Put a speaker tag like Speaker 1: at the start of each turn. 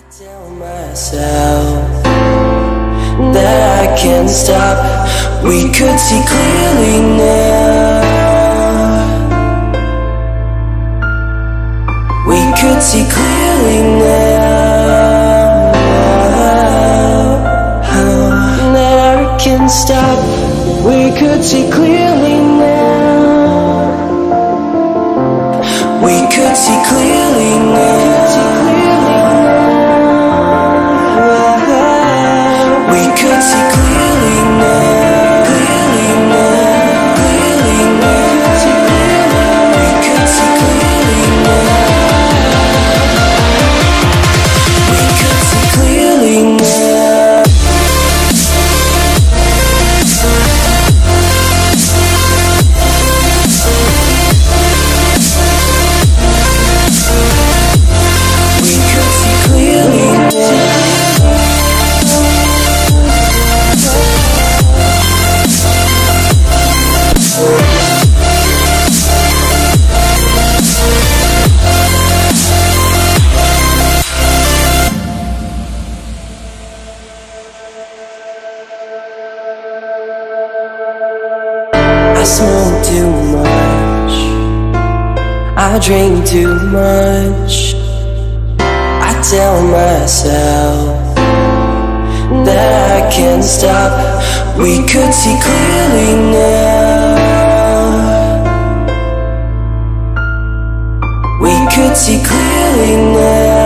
Speaker 1: Tell myself that I can't stop. We could see clearly now. We could see clearly now. That I can't stop. We could see clearly now. We could see clearly now. We could see clearly now, clearly now, clearly now. We could see clearly now. We could see clearly now. We could see clearly now. I smoke too much, I drink too much. I tell myself that I can't stop. We could see clearly now. We could see clearly now.